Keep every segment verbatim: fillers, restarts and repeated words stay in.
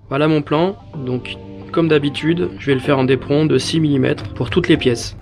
Voilà mon plan, donc comme d'habitude, je vais le faire en d'éperon de six millimètres pour toutes les pièces.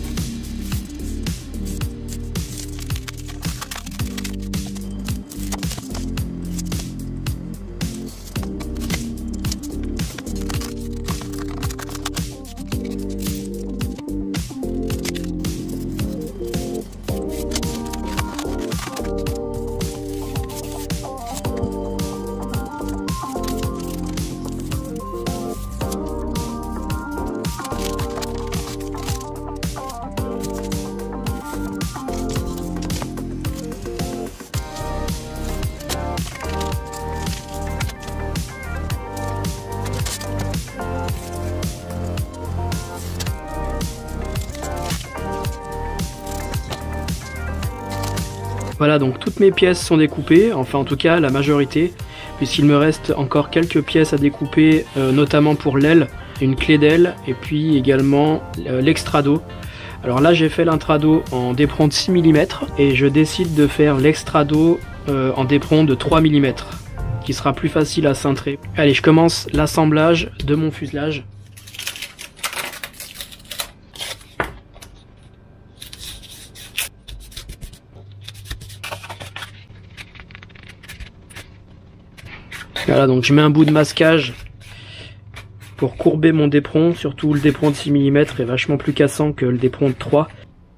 Voilà, donc toutes mes pièces sont découpées, enfin en tout cas la majorité, puisqu'il me reste encore quelques pièces à découper, euh, notamment pour l'aile, une clé d'aile et puis également euh, l'extrado. Alors là j'ai fait l'intrado en d'éperon de six millimètres et je décide de faire l'extrado euh, en d'éperon de trois millimètres, qui sera plus facile à cintrer. Allez, je commence l'assemblage de mon fuselage. Voilà, donc je mets un bout de masquage pour courber mon d'éperon, surtout le d'éperon de six millimètres est vachement plus cassant que le d'éperon de trois.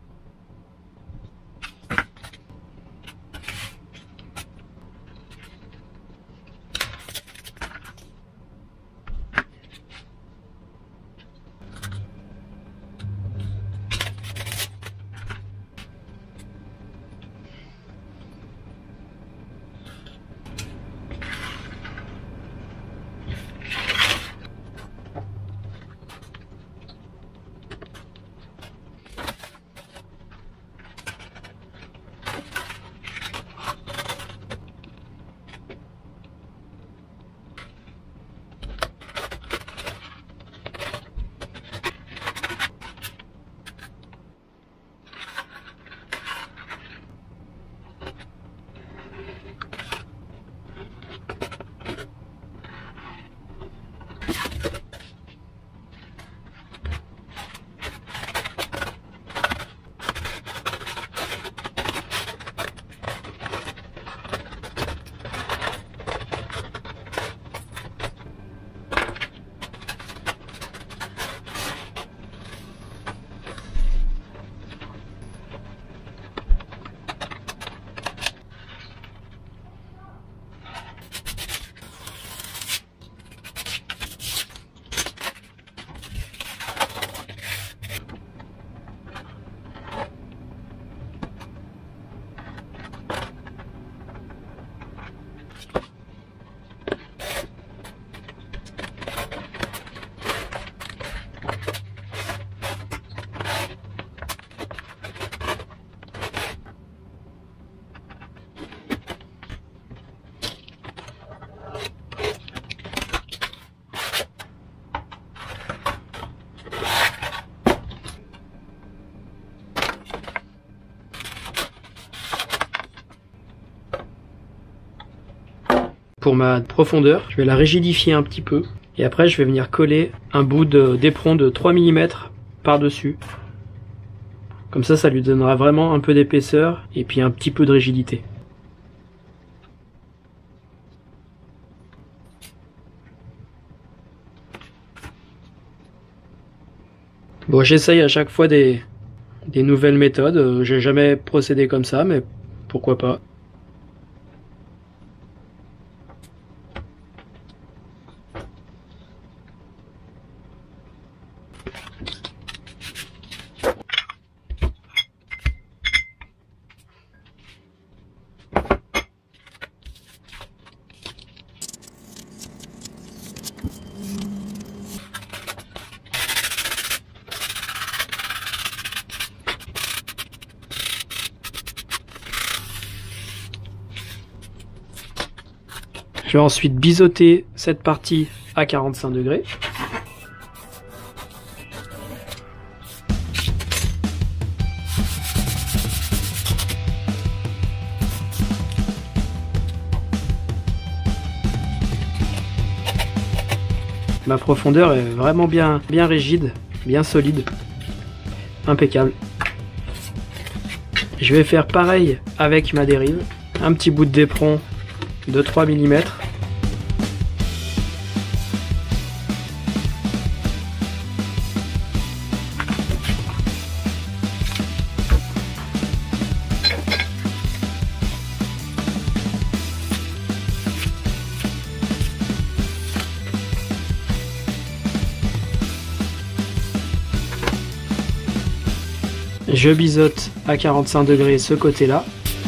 Pour ma profondeur, je vais la rigidifier un petit peu et après je vais venir coller un bout d'éperon de, de trois millimètres par-dessus. Comme ça, ça lui donnera vraiment un peu d'épaisseur et puis un petit peu de rigidité. Bon, j'essaye à chaque fois des, des nouvelles méthodes. J'ai jamais procédé comme ça, mais pourquoi pas. Je vais ensuite biseauter cette partie à quarante-cinq degrés. Ma profondeur est vraiment bien, bien rigide, bien solide, impeccable. Je vais faire pareil avec ma dérive, un petit bout de d'éperon de trois millimètres. Je biseaute à quarante-cinq degrés ce côté-là.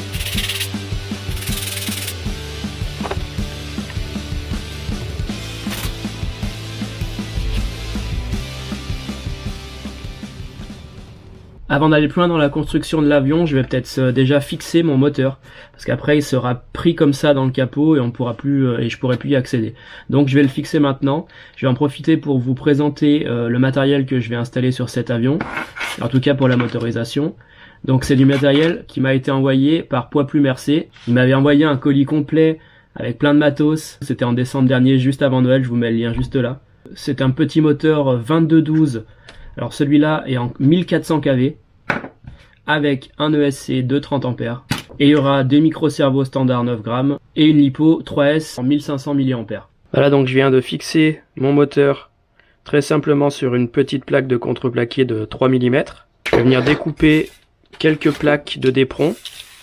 Avant d'aller plus loin dans la construction de l'avion, je vais peut-être déjà fixer mon moteur, parce qu'après il sera pris comme ça dans le capot et on pourra plus et je pourrai plus y accéder. Donc je vais le fixer maintenant. Je vais en profiter pour vous présenter euh, le matériel que je vais installer sur cet avion, en tout cas pour la motorisation. Donc c'est du matériel qui m'a été envoyé par Poids Plume R C. Il m'avait envoyé un colis complet avec plein de matos. C'était en décembre dernier, juste avant Noël. Je vous mets le lien juste là. C'est un petit moteur vingt-deux douze. Alors celui-là est en mille quatre cents kilowatts avec un E S C de trente ampères. Et il y aura des micro-servos standard neuf grammes et une lipo trois S en mille cinq cents milliampères. Voilà, donc je viens de fixer mon moteur très simplement sur une petite plaque de contreplaqué de trois millimètres. Je vais venir découper quelques plaques de d'éperon.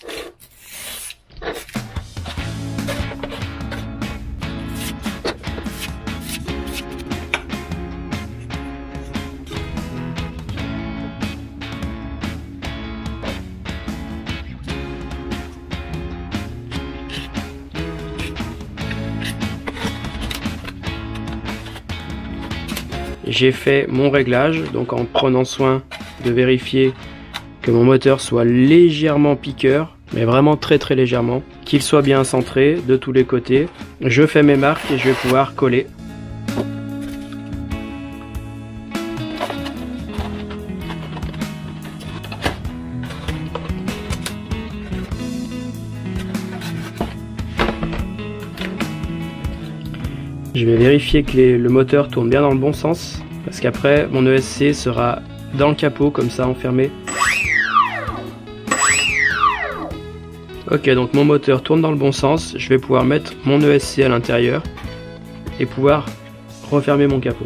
J'ai fait mon réglage, donc en prenant soin de vérifier que mon moteur soit légèrement piqueur, mais vraiment très très légèrement, qu'il soit bien centré de tous les côtés. Je fais mes marques et je vais pouvoir coller. Je vais vérifier que les, le moteur tourne bien dans le bon sens, parce qu'après mon E S C sera dans le capot comme ça enfermé. Ok, donc mon moteur tourne dans le bon sens, je vais pouvoir mettre mon E S C à l'intérieur et pouvoir refermer mon capot.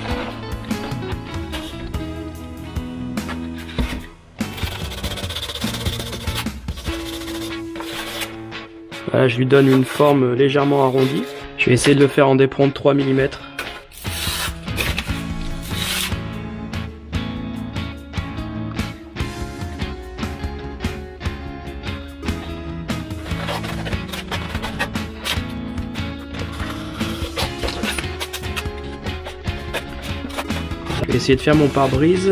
Voilà, je lui donne une forme légèrement arrondie. Je vais essayer de le faire en d'éperon de trois millimètres. Je vais essayer de faire mon pare-brise.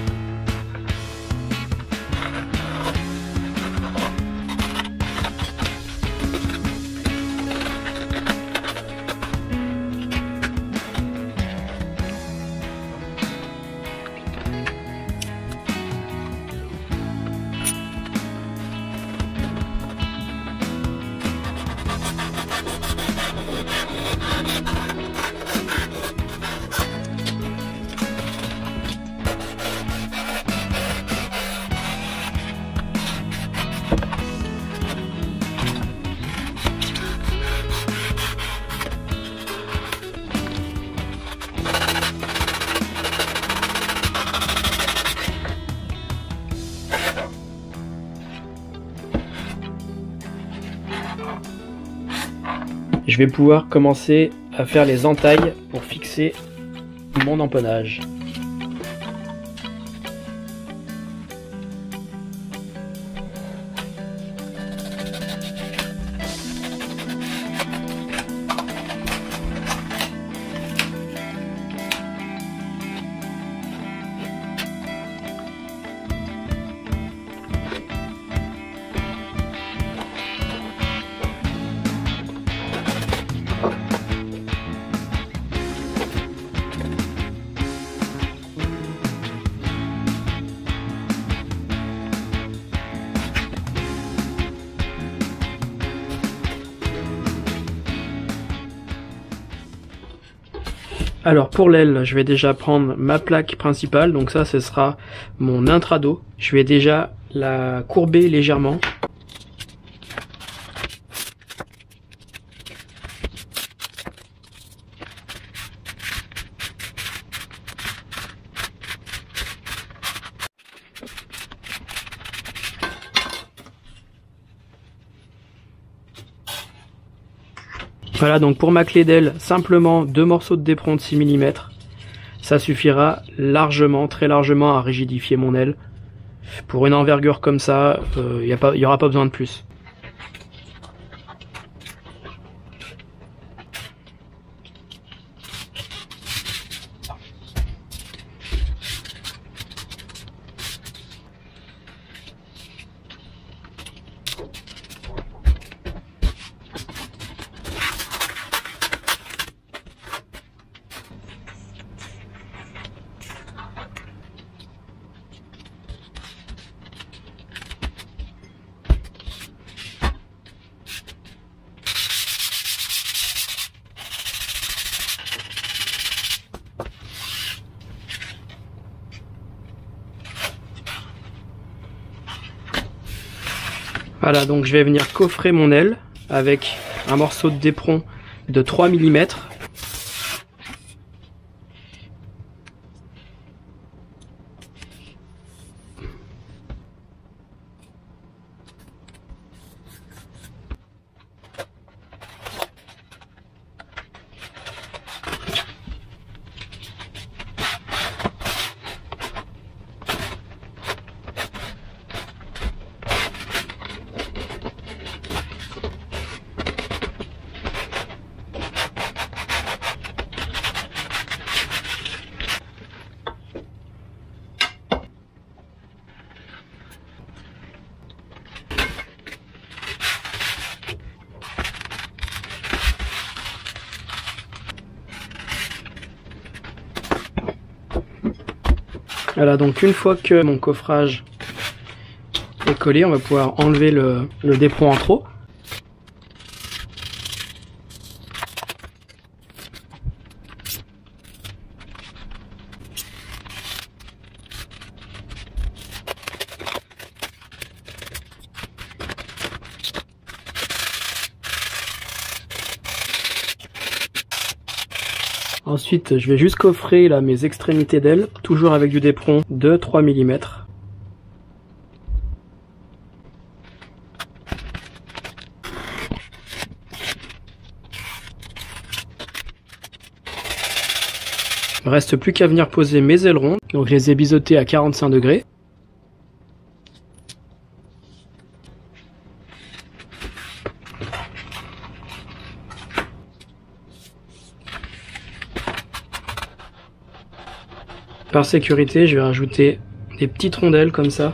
Je vais pouvoir commencer à faire les entailles pour fixer mon empennage. Alors pour l'aile, je vais déjà prendre ma plaque principale, donc ça ce sera mon intrado. Je vais déjà la courber légèrement. Voilà, donc pour ma clé d'aile, simplement deux morceaux de d'éperon de six millimètres. Ça suffira largement, très largement à rigidifier mon aile. Pour une envergure comme ça, il euh, n'y aura pas besoin de plus. Voilà, donc je vais venir coffrer mon aile avec un morceau de d'éperon de trois millimètres. Voilà, donc une fois que mon coffrage est collé, on va pouvoir enlever le, le d'éperon en trop. Ensuite, je vais juste coffrer là mes extrémités d'aile, toujours avec du d'éperon de trois millimètres. Il me reste plus qu'à venir poser mes ailerons, donc je les ai biseautés à quarante-cinq degrés. Par sécurité, je vais rajouter des petites rondelles comme ça.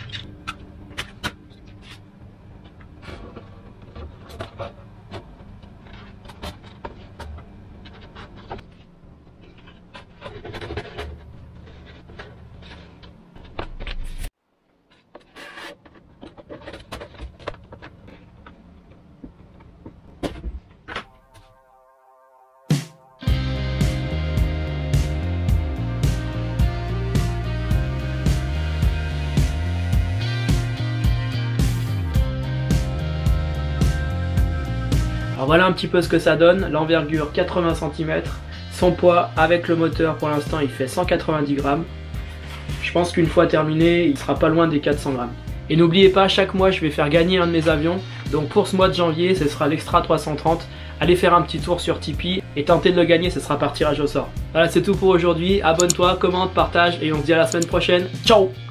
Alors voilà un petit peu ce que ça donne, l'envergure quatre-vingts centimètres, son poids avec le moteur pour l'instant il fait cent quatre-vingt-dix grammes. Je pense qu'une fois terminé, il sera pas loin des quatre cents grammes. Et n'oubliez pas, chaque mois je vais faire gagner un de mes avions, donc pour ce mois de janvier ce sera l'Extra trois cent trente. Allez faire un petit tour sur Tipeee et tentez de le gagner, ce sera par tirage au sort. Voilà, c'est tout pour aujourd'hui, abonne-toi, commente, partage et on se dit à la semaine prochaine. Ciao!